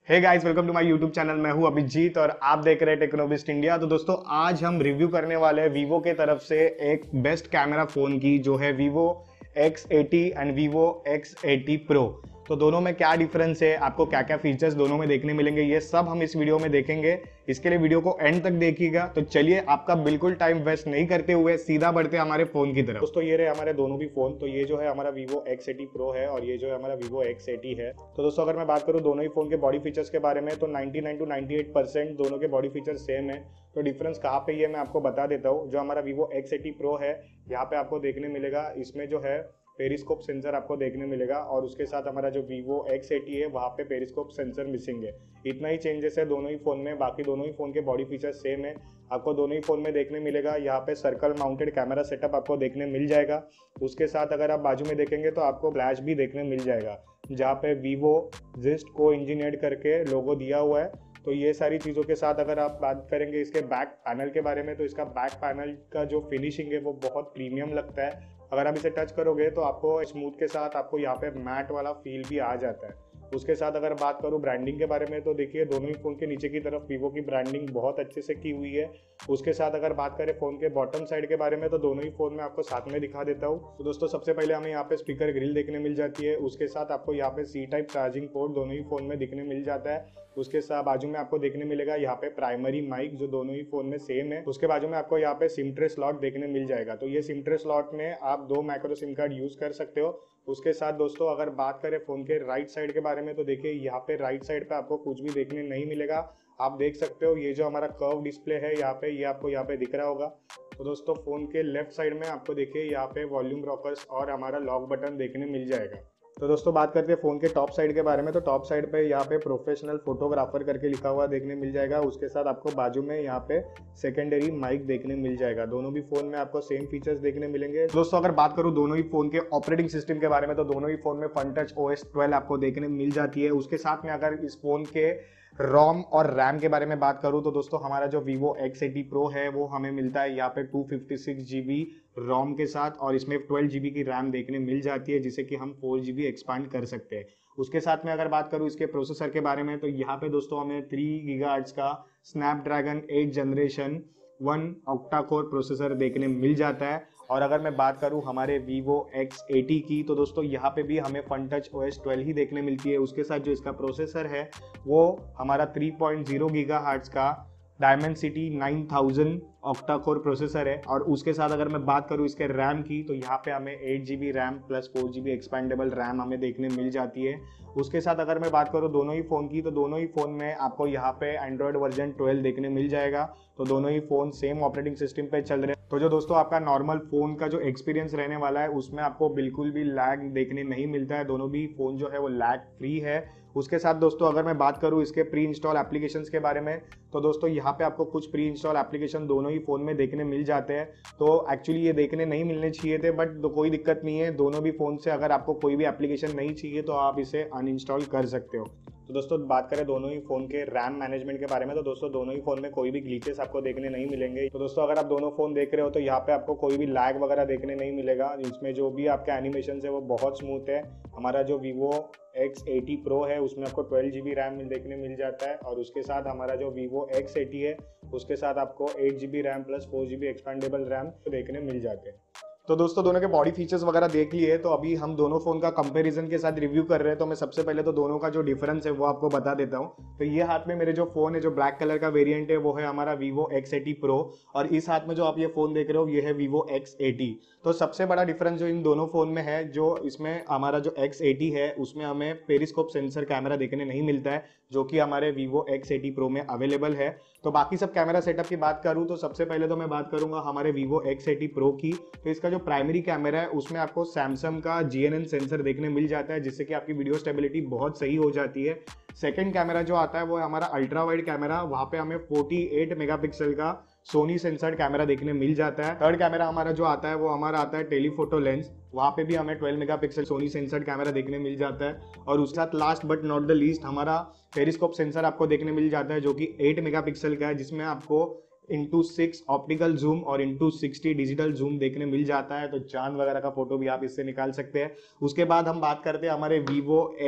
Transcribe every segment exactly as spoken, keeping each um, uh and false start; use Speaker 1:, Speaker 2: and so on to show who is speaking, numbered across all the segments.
Speaker 1: Hey guys, welcome to my YouTube channel. मैं हूं अभिजीत और आप देख रहे हैं टेक्नोबिस्ट इंडिया। तो दोस्तों, आज हम रिव्यू करने वाले हैं वीवो के तरफ से एक बेस्ट कैमरा फोन की, जो है Vivo X eighty and Vivo X eighty pro. तो दोनों में क्या डिफरेंस है, आपको क्या क्या फीचर्स दोनों में देखने मिलेंगे, ये सब हम इस वीडियो में देखेंगे। इसके लिए वीडियो को एंड तक देखिएगा। तो चलिए, आपका बिल्कुल टाइम वेस्ट नहीं करते हुए सीधा बढ़ते हैं हमारे फोन की तरफ। दोस्तों, ये रहे हमारे दोनों भी फोन। तो ये जो है हमारा वीवो एक्स एटी प्रो है और ये जो है हमारा वीवो एक्स एटी है। तो दोस्तों, अगर मैं बात करूँ दोनों ही फोन के बॉडी फीचर्स के बारे में, तो ninety nine to ninety eight percent दोनों के बॉडी फीचर्स सेम है। तो डिफरेंस कहाँ पे ये मैं आपको बता देता हूँ। जो हमारा वीवो एक्स एटी प्रो है, यहाँ पे आपको देखने मिलेगा, इसमें जो है पेरिस्कोप सेंसर आपको देखने मिलेगा और उसके साथ हमारा जो वीवो एक्स एटी है वहाँ पे पेरिस्कोप सेंसर मिसिंग है। इतना ही चेंजेस है दोनों ही फोन में। बाकी दोनों ही फोन के बॉडी फीचर्स सेम है। आपको दोनों ही फोन में देखने मिलेगा, यहाँ पे सर्कल माउंटेड कैमरा सेटअप आपको देखने मिल जाएगा। उसके साथ अगर आप बाजू में देखेंगे तो आपको फ्लैश भी देखने मिल जाएगा, जहाँ पे वीवो जिस्ट को इंजीनियर्ड करके लोगो दिया हुआ है। तो ये सारी चीज़ों के साथ अगर आप बात करेंगे इसके बैक पैनल के बारे में, तो इसका बैक पैनल का जो फिनिशिंग है वो बहुत प्रीमियम लगता है। अगर आप इसे टच करोगे तो आपको स्मूथ के साथ आपको यहाँ पे मैट वाला फील भी आ जाता है। उसके साथ अगर बात करूँ ब्रांडिंग के बारे में, तो देखिए दोनों ही फ़ोन के नीचे की तरफ वीवो की ब्रांडिंग बहुत अच्छे से की हुई है। उसके साथ अगर बात करें फ़ोन के बॉटम साइड के बारे में, तो दोनों ही फ़ोन में आपको साथ में दिखा देता हूँ। तो दोस्तों, सबसे पहले हमें यहाँ पे स्पीकर ग्रिल देखने मिल जाती है। उसके साथ आपको यहाँ पे सी टाइप चार्जिंग पोर्ट दोनों ही फ़ोन में दिखने मिल जाता है। उसके साथ बाजू में आपको देखने मिलेगा यहाँ पे प्राइमरी माइक, जो दोनों ही फोन में सेम है। उसके बाजू में आपको यहाँ पे सिम ट्रे स्लॉट देखने मिल जाएगा। तो ये सिम ट्रे स्लॉट में आप दो माइक्रो सिम कार्ड यूज कर सकते हो। उसके साथ दोस्तों, अगर बात करें फोन के राइट साइड के बारे में, तो देखिए यहाँ पे राइट साइड पे आपको कुछ भी देखने नहीं मिलेगा। आप देख सकते हो ये जो हमारा कर्व डिस्प्ले है यहाँ पे, ये आपको यहाँ पे दिख रहा होगा। तो दोस्तों, फोन के लेफ्ट साइड में आपको देखिए यहाँ पे वॉल्यूम रॉकर्स और हमारा लॉक बटन देखने मिल जाएगा। तो दोस्तों, बात करते हैं फ़ोन के टॉप साइड के बारे में, तो टॉप साइड पे यहाँ पे प्रोफेशनल फोटोग्राफर करके लिखा हुआ देखने मिल जाएगा। उसके साथ आपको बाजू में यहाँ पे सेकेंडरी माइक देखने मिल जाएगा। दोनों भी फ़ोन में आपको सेम फीचर्स देखने मिलेंगे। दोस्तों, अगर बात करूँ दोनों ही फ़ोन के ऑपरेटिंग सिस्टम के बारे में, तो दोनों ही फ़ोन में Funtouch O S twelve आपको देखने मिल जाती है। उसके साथ में अगर इस फ़ोन के रोम और रैम के बारे में बात करूं, तो दोस्तों हमारा जो वीवो एक्स एटी प्रो है वो हमें मिलता है यहाँ पे two fifty six G B ROM के साथ, और इसमें ट्वेल्व जी बी की रैम देखने मिल जाती है, जिसे कि हम फोर जी बी एक्सपांड कर सकते हैं। उसके साथ में अगर बात करूं इसके प्रोसेसर के बारे में, तो यहाँ पे दोस्तों हमें थ्री गीगाहर्ट्ज का Snapdragon eight generation one octa core processor देखने मिल जाता है। और अगर मैं बात करूं हमारे वीवो एक्स एटी की, तो दोस्तों यहाँ पे भी हमें Funtouch O S twelve ही देखने मिलती है। उसके साथ जो इसका प्रोसेसर है वो हमारा थ्री पॉइंट ज़ीरो गीगाहर्ट्ज का Dimensity nine thousand octa core processor है। और उसके साथ अगर मैं बात करूं इसके रैम की, तो यहाँ पे हमें eight G B RAM plus four G B expandable RAM हमें देखने मिल जाती है। उसके साथ अगर मैं बात करूं दोनों ही फ़ोन की, तो दोनों ही फ़ोन में आपको यहाँ पे एंड्रॉयड वर्जन ट्वेल्व देखने मिल जाएगा। तो दोनों ही फ़ोन सेम ऑपरेटिंग सिस्टम पे चल रहे हैं। तो जो दोस्तों आपका नॉर्मल फ़ोन का जो एक्सपीरियंस रहने वाला है, उसमें आपको बिल्कुल भी लैग देखने नहीं मिलता है। दोनों भी फ़ोन जो है वो लैग फ्री है। उसके साथ दोस्तों, अगर मैं बात करूं इसके प्री इंस्टॉल एप्लीकेशंस के बारे में, तो दोस्तों यहाँ पे आपको कुछ प्री इंस्टॉल एप्लीकेशन दोनों ही फ़ोन में देखने मिल जाते हैं। तो एक्चुअली ये देखने नहीं मिलने चाहिए थे, बट तो कोई दिक्कत नहीं है। दोनों भी फ़ोन से अगर आपको कोई भी एप्लीकेशन नहीं चाहिए तो आप इसे अनइंस्टॉल कर सकते हो। तो दोस्तों, बात करें दोनों ही फ़ोन के रैम मैनेजमेंट के बारे में, तो दोस्तों दोनों ही फ़ोन में कोई भी ग्लिचेस आपको देखने नहीं मिलेंगे। तो दोस्तों, अगर आप दोनों फ़ोन देख रहे हो तो यहाँ पे आपको कोई भी लैग वगैरह देखने नहीं मिलेगा। इसमें जो भी आपके एनिमेशन है वो बहुत स्मूथ है। हमारा जो वीवो एक्स एटी प्रो है उसमें आपको ट्वेल्व जी बी रैम देखने मिल जाता है, और उसके साथ हमारा जो वीवो एक्स एटी है उसके साथ आपको eight G B RAM plus four G B expandable RAM देखने मिल जाते हैं। तो दोस्तों, दोनों के बॉडी फीचर्स वगैरह देख लिए, तो अभी हम दोनों फ़ोन का कंपैरिजन के साथ रिव्यू कर रहे हैं। तो मैं सबसे पहले तो दोनों का जो डिफरेंस है वो आपको बता देता हूँ। तो ये हाथ में मेरे जो फ़ोन है, जो ब्लैक कलर का वेरिएंट है, वो है हमारा वीवो एक्स एटी प्रो, और इस हाथ में जो आप ये फ़ोन देख रहे हो ये है वीवो एक्स एटी। तो सबसे बड़ा डिफरेंस जो इन दोनों फ़ोन में है, जो इसमें हमारा जो एक्स एटी है उसमें हमें पेरिस्कोप सेंसर कैमरा देखने नहीं मिलता है, जो कि हमारे वीवो एक्स एटी प्रो में अवेलेबल है। तो बाकी सब कैमरा सेटअप की बात करूं, तो सबसे पहले तो मैं बात करूंगा हमारे वीवो एक्स एटी प्रो की। तो इसका जो प्राइमरी कैमरा है उसमें आपको सैमसंग का जी एन एन सेंसर देखने मिल जाता है, जिससे कि आपकी वीडियो स्टेबिलिटी बहुत सही हो जाती है। सेकंड कैमरा जो आता है वो है हमारा अल्ट्रा वाइड कैमरा, वहाँ पे हमें फोर्टी एट मेगापिक्सल का सोनी सेंसर्ड कैमरा देखने मिल जाता है। थर्ड कैमरा हमारा जो आता है वो हमारा आता है टेलीफोटो लेंस, वहाँ पे भी हमें twelve megapixel Sony sensored camera देखने मिल जाता है। और उसके साथ last but not the least हमारा पेरिस्कोप सेंसर आपको देखने मिल जाता है, जो कि एट मेगापिक्सल का है, जिसमें आपको इंटू सिक्स ऑप्टिकल जूम और इंटू सिक्सटी डिजिटल जूम देखने मिल जाता है। तो चांद वगैरह का फोटो भी आप इससे निकाल सकते हैं। उसके बाद हम बात करते हैं हमारे वीवो एक्स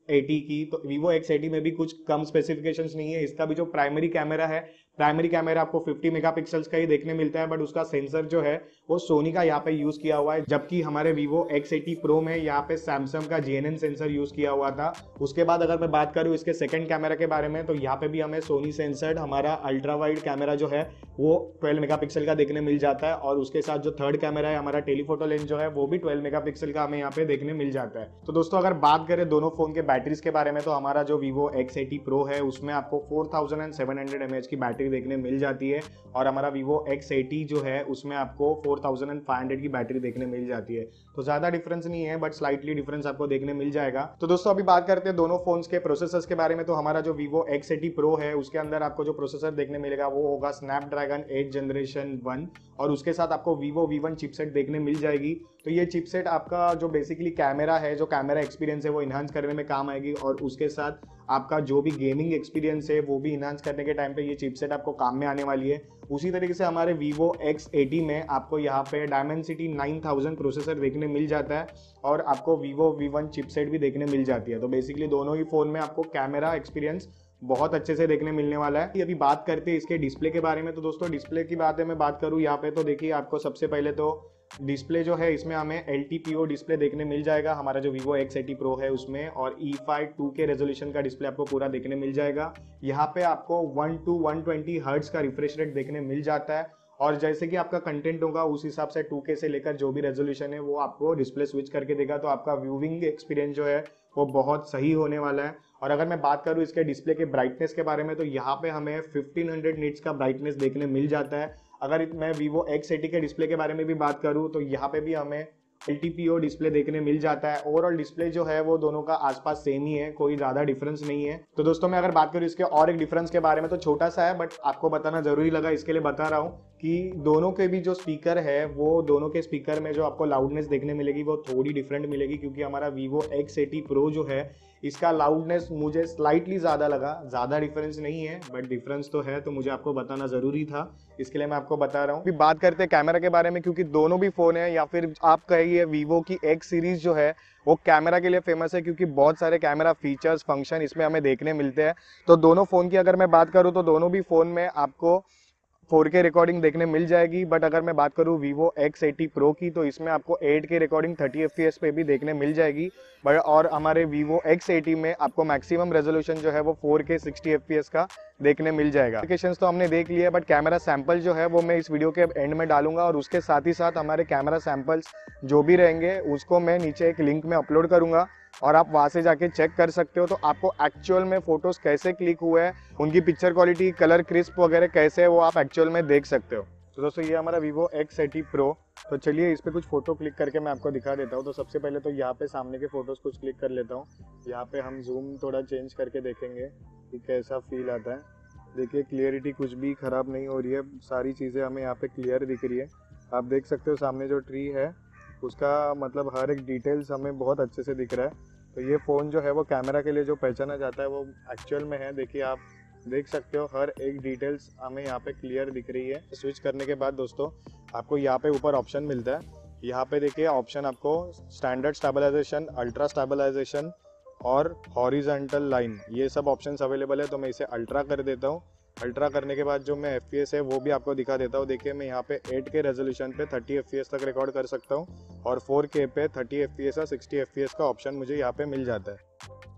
Speaker 1: एटी की, तो Vivo एक्स एटी में भी कुछ कम स्पेसिफिकेशंस नहीं है। इसका भी जो प्राइमरी कैमरा है, प्राइमरी कैमरा आपको फिफ्टी मेगापिक्सल्स का ही देखने मिलता है, बट उसका सेंसर जो है वो सोनी का यहाँ पे यूज किया हुआ है, जबकि हमारे Vivo एक्स एटी Pro में यहाँ पे सैमसंग का G N N sensor use किया हुआ था। उसके बाद अगर मैं बात करूँ इसके सेकंड कैमरा के बारे में, तो यहाँ पे भी हमें सोनी सेंसर्ड हमारा अल्ट्रा वाइड कैमरा जो है वो ट्वेल्व मेगापिक्सल का देखने मिल जाता है, और उसके साथ जो थर्ड कैमरा है हमारा टेलीफोटो लेंस जो है वो भी ट्वेल्व मेगापिक्सल का हमें यहाँ पे देखने मिल जाता है। तो दोस्तों अगर बात करें दोनों फोन के बैटरीज के बारे में, तो हमारा जो Vivo एक्स एटी Pro है उसमें आपको four thousand seven hundred mAh की बैटरी देखने मिल जाती है, और हमारा Vivo एक्स एटी जो है उसमें आपको फोर थाउजेंड फाइव हंड्रेड की बैटरी देखने मिल जाती है। तो ज्यादा डिफरेंस नहीं है, बट स्लाइटली डिफरेंस आपको देखने मिल जाएगा। तो दोस्तों अभी बात करते हैं दोनों फोन्स के प्रोसेसर्स के बारे में। तो हमारा जो Vivo एक्स एटी Pro है उसके अंदर आपको जो प्रोसेसर देखने मिलेगा वो होगा स्नैपड्रैगन एट जनरेशन वन, और उसके साथ आपको Vivo वी वन चिपसेट देखने मिल जाएगी। तो ये चिपसेट आपका जो बेसिकली कैमरा है, जो कैमरा एक्सपीरियंस है वो इन्हांस करने में काम आएगी, और उसके साथ आपका जो भी गेमिंग एक्सपीरियंस है वो भी इन्हांस करने के टाइम पे ये चिपसेट आपको काम में आने वाली है। उसी तरीके से हमारे Vivo एक्स एटी में आपको यहाँ पे Dimensity नाइन थाउजेंड प्रोसेसर देखने मिल जाता है, और आपको Vivo वी वन चिपसेट भी देखने मिल जाती है। तो बेसिकली दोनों ही फोन में आपको कैमरा एक्सपीरियंस बहुत अच्छे से देखने मिलने वाला है। अभी बात करते हैं इसके डिस्प्ले के बारे में। तो दोस्तों डिस्प्ले की बात है, मैं बात करूँ यहाँ पे, तो देखिए आपको सबसे पहले तो डिस्प्ले जो है इसमें हमें L T P O display देखने मिल जाएगा हमारा जो Vivo एक्स एटी Pro है उसमें, और E five two K resolution का डिस्प्ले आपको पूरा देखने मिल जाएगा। यहाँ पे आपको one to one twenty hertz का रिफ्रेश रेट देखने मिल जाता है, और जैसे कि आपका कंटेंट होगा उस हिसाब से टू के से लेकर जो भी रेजोल्यूशन है वो आपको डिस्प्ले स्विच करके देगा। तो आपका व्यूइंग एक्सपीरियंस जो है वो बहुत सही होने वाला है। और अगर मैं बात करूँ इसके डिस्प्ले के ब्राइटनेस के बारे में, तो यहाँ पे हमें फिफ्टीन हंड्रेड निट्स का ब्राइटनेस देखने मिल जाता है। अगर मैं Vivo एक्स एटी के डिस्प्ले के बारे में भी बात करूँ तो यहाँ पे भी हमें L T P O display देखने मिल जाता है। ओवरऑल डिस्प्ले जो है वो दोनों का आसपास सेम ही है, कोई ज्यादा डिफरेंस नहीं है। तो दोस्तों मैं अगर बात करूँ इसके और एक डिफरेंस के बारे में, तो छोटा सा है बट आपको बताना जरूरी लगा, इसके लिए बता रहा हूँ कि दोनों के भी जो स्पीकर है वो दोनों के स्पीकर में जो आपको लाउडनेस देखने मिलेगी वो थोड़ी डिफरेंट मिलेगी, क्योंकि हमारा Vivo एक्स एटी Pro जो है इसका लाउडनेस मुझे स्लाइटली ज़्यादा लगा। ज़्यादा डिफरेंस नहीं है बट डिफरेंस तो है, तो मुझे आपको बताना ज़रूरी था, इसके लिए मैं आपको बता रहा हूँ। अभी बात करते हैं कैमरा के बारे में, क्योंकि दोनों भी फ़ोन है या फिर आप कहिए Vivo की एक्स सीरीज़ जो है वो कैमरा के लिए फेमस है, क्योंकि बहुत सारे कैमरा फीचर्स फंक्शन इसमें हमें देखने मिलते हैं। तो दोनों फ़ोन की अगर मैं बात करूँ तो दोनों भी फ़ोन में आपको फोर के रिकॉर्डिंग देखने मिल जाएगी, बट अगर मैं बात करूँ Vivo एक्स एटी Pro की तो इसमें आपको eight K recording thirty F P S पे भी देखने मिल जाएगी। बट और हमारे Vivo एक्स एटी में आपको मैक्सिमम रेजोल्यूशन जो है वो फोर के सिक्सटी एफ पी एस का देखने मिल जाएगा। एप्लीकेशंस तो हमने देख लिया है, बट कैमरा सैंपल जो है वो मैं इस वीडियो के एंड में डालूंगा, और उसके साथ ही साथ हमारे कैमरा सैंपल्स जो भी रहेंगे उसको मैं नीचे एक लिंक में अपलोड करूंगा, और आप वहां से जाके चेक कर सकते हो। तो आपको एक्चुअल में फोटोज कैसे क्लिक हुए हैं, उनकी पिक्चर क्वालिटी, कलर क्रिस्प वगैरह कैसे है वो आप एक्चुअल में देख सकते हो। तो दोस्तों ये हमारा Vivo एक्स एटी Pro। तो चलिए इस पे कुछ फोटो क्लिक करके मैं आपको दिखा देता हूँ। तो सबसे पहले तो यहाँ पे सामने के फोटोज कुछ क्लिक कर लेता हूँ। यहाँ पे हम जूम थोड़ा चेंज करके देखेंगे कि कैसा फील आता है। देखिए क्लियरिटी कुछ भी खराब नहीं हो रही है, सारी चीज़ें हमें यहाँ पे क्लियर दिख रही है। आप देख सकते हो सामने जो ट्री है उसका मतलब हर एक डिटेल्स हमें बहुत अच्छे से दिख रहा है। तो ये फ़ोन जो है वो कैमरा के लिए जो पहचाना जाता है वो एक्चुअल में है। देखिए आप देख सकते हो हर एक डिटेल्स हमें यहाँ पे क्लियर दिख रही है। स्विच करने के बाद दोस्तों आपको यहाँ पे ऊपर ऑप्शन मिलता है। यहाँ पे देखिए ऑप्शन आपको स्टैंडर्ड स्टेबलाइजेशन, अल्ट्रा स्टेबलाइजेशन और हॉरिजॉन्टल लाइन, ये सब ऑप्शंस अवेलेबल है। तो मैं इसे अल्ट्रा कर देता हूँ। अल्ट्रा करने के बाद जो मैं एफ पी एस है वो भी आपको दिखा देता हूँ। देखिए मैं यहाँ पे एट के रेजोल्यूशन पे थर्टी एफ पी एस तक रिकॉर्ड कर सकता हूँ, और फोर के पे थर्टी एफ पी एस और सिक्सटी एफ पी एस का ऑप्शन मुझे यहाँ पे मिल जाता है।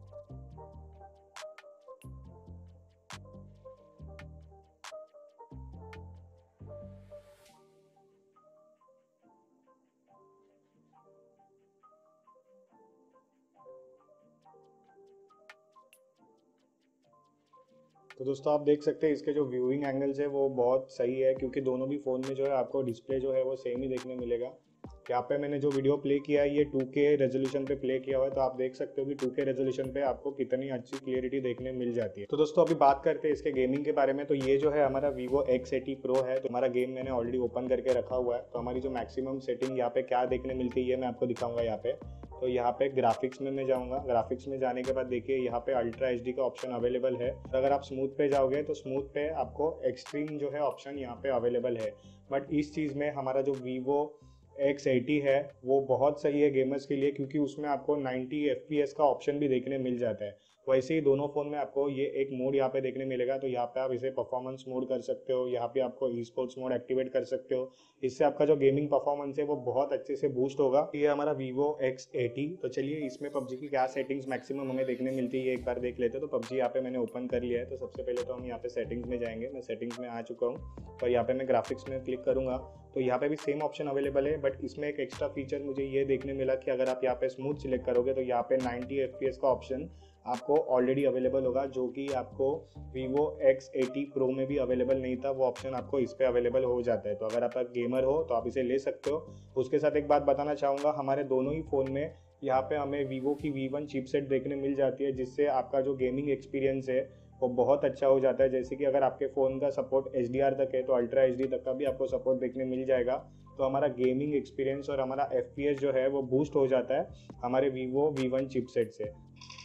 Speaker 1: तो दोस्तों आप देख सकते हैं इसके जो व्यूइंग एंगल्स है वो बहुत सही है, क्योंकि दोनों भी फ़ोन में जो है आपको डिस्प्ले जो है वो सेम ही देखने मिलेगा। यहाँ पे मैंने जो वीडियो प्ले किया है ये टू के रेजोल्यूशन पे प्ले किया हुआ है, तो आप देख सकते हो कि टू के रेजोल्यूशन पे आपको कितनी अच्छी क्लियरिटी देखने मिल जाती है। तो दोस्तों अभी बात करते हैं इसके गेमिंग के बारे में। तो ये जो है हमारा Vivo एक्स एटी Pro है, तो हमारा गेम मैंने ऑलरेडी ओपन करके रखा हुआ है। तो हमारी जो मैक्सिमम सेटिंग यहाँ पे क्या देखने मिलती है ये मैं आपको दिखाऊंगा यहाँ पे। तो यहाँ पे ग्राफिक्स में मैं जाऊँगा। ग्राफिक्स में जाने के बाद देखिए यहाँ पे अल्ट्रा एच डी का ऑप्शन अवेलेबल है। तो अगर आप स्मूथ पे जाओगे तो स्मूथ पे आपको एक्सट्रीम जो है ऑप्शन यहाँ पे अवेलेबल है। बट इस चीज़ में हमारा जो Vivo एक्स एटी है वो बहुत सही है गेमर्स के लिए, क्योंकि उसमें आपको नाइंटी एफ पी एस का ऑप्शन भी देखने मिल जाता है। वैसे ही दोनों फ़ोन में आपको ये एक मोड यहाँ पे देखने मिलेगा, तो यहाँ पे आप इसे परफॉर्मेंस मोड कर सकते हो, यहाँ पे आपको ई स्पोर्ट्स मोड एक्टिवेट कर सकते हो। इससे आपका जो गेमिंग परफॉर्मेंस है वो बहुत अच्छे से बूस्ट होगा। ये हमारा वीवो एक्स एटी। तो चलिए इसमें पबजी की क्या सेटिंग्स मैक्सिमम हमें देखने मिलती है ये एक बार देख लेते हैं। तो पबजी यहाँ पे मैंने ओपन कर लिया है। तो सबसे पहले तो हम यहाँ पे सेटिंग्स में जाएंगे। मैं सेटिंग्स में आ चुका हूँ और यहाँ पे मैं ग्राफिक्स में क्लिक करूँगा तो यहाँ पे भी सेम ऑप्शन अवेलेबल है, बट इसमें एक एक्स्ट्रा फीचर मुझे ये देखने मिला कि अगर आप यहाँ पे स्मूथ सिलेक्ट करोगे तो यहाँ पे नाइंटी एफ पी एस का ऑप्शन आपको ऑलरेडी अवेलेबल होगा, जो कि आपको वीवो एक्स एटी प्रो में भी अवेलेबल नहीं था। वो ऑप्शन आपको इस पे अवेलेबल हो जाता है। तो अगर आप गेमर हो तो आप इसे ले सकते हो। उसके साथ एक बात बताना चाहूँगा, हमारे दोनों ही फ़ोन में यहाँ पे हमें वीवो की वी वन चिपसेट देखने मिल जाती है, जिससे आपका जो गेमिंग एक्सपीरियंस है वो बहुत अच्छा हो जाता है। जैसे कि अगर आपके फ़ोन का सपोर्ट एच डी आर तक है तो अल्ट्रा एच डी तक का भी आपको सपोर्ट देखने मिल जाएगा। तो हमारा गेमिंग एक्सपीरियंस और हमारा एफ पी एस जो है वो बूस्ट हो जाता है हमारे वीवो वी वन चिपसेट से।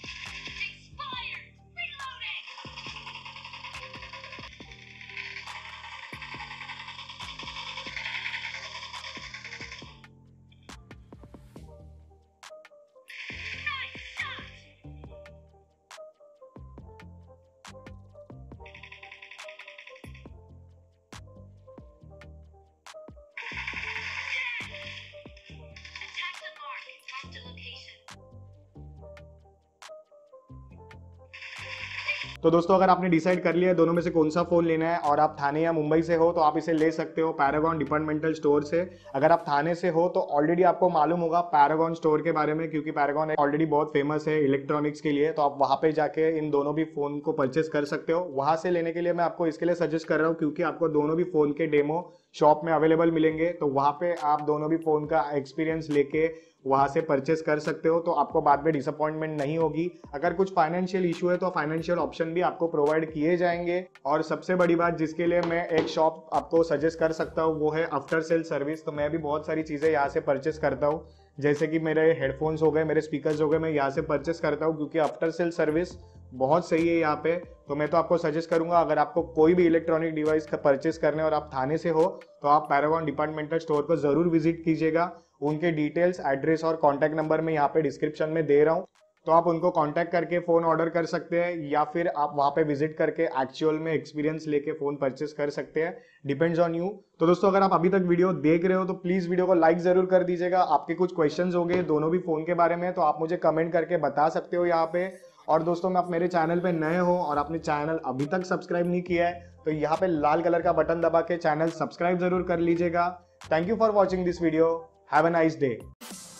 Speaker 1: तो दोस्तों अगर आपने डिसाइड कर लिया है दोनों में से कौन सा फ़ोन लेना है और आप थाने या मुंबई से हो तो आप इसे ले सकते हो पैरागॉन डिपार्टमेंटल स्टोर से। अगर आप थाने से हो तो ऑलरेडी आपको मालूम होगा पैरागॉन स्टोर के बारे में, क्योंकि पैरागॉन ऑलरेडी बहुत फेमस है इलेक्ट्रॉनिक्स के लिए। तो आप वहाँ पे जाके इन दोनों भी फ़ोन को परचेस कर सकते हो। वहाँ से लेने के लिए मैं आपको इसके लिए सजेस्ट कर रहा हूँ क्योंकि आपको दोनों भी फ़ोन के डेमो शॉप में अवेलेबल मिलेंगे। तो वहाँ पे आप दोनों भी फ़ोन का एक्सपीरियंस लेके वहाँ से परचेस कर सकते हो, तो आपको बाद में डिसअपॉइंटमेंट नहीं होगी। अगर कुछ फाइनेंशियल इशू है तो फाइनेंशियल ऑप्शन भी आपको प्रोवाइड किए जाएंगे। और सबसे बड़ी बात जिसके लिए मैं एक शॉप आपको सजेस्ट कर सकता हूँ वो है आफ्टर सेल सर्विस। तो मैं भी बहुत सारी चीज़ें यहाँ से परचेस करता हूँ, जैसे कि मेरे हेडफोन्स हो गए, मेरे स्पीकर्स हो गए, मैं यहाँ से परचेस करता हूँ क्योंकि आफ्टर सेल सर्विस बहुत सही है यहाँ पे। तो मैं तो आपको सजेस्ट करूंगा अगर आपको कोई भी इलेक्ट्रॉनिक डिवाइस का परचेस करने और आप थाने से हो तो आप पैरागॉन डिपार्टमेंटल स्टोर को जरूर विजिट कीजिएगा। उनके डिटेल्स, एड्रेस और कॉन्टैक्ट नंबर मैं यहाँ पे डिस्क्रिप्शन में दे रहा हूँ, तो आप उनको कांटेक्ट करके फ़ोन ऑर्डर कर सकते हैं या फिर आप वहाँ पे विजिट करके एक्चुअल में एक्सपीरियंस लेके फ़ोन परचेस कर सकते हैं। Depends on you. तो दोस्तों अगर आप अभी तक वीडियो देख रहे हो तो प्लीज़ वीडियो को लाइक ज़रूर कर दीजिएगा। आपके कुछ क्वेश्चंस हो गए दोनों भी फ़ोन के बारे में तो आप मुझे कमेंट करके बता सकते हो यहाँ पे। और दोस्तों मैं आप मेरे चैनल पे नए हो और आपने चैनल अभी तक सब्सक्राइब नहीं किया है तो यहाँ पे लाल कलर का बटन दबा के चैनल सब्सक्राइब जरूर कर लीजिएगा। Thank you for watching this video. Have a nice day.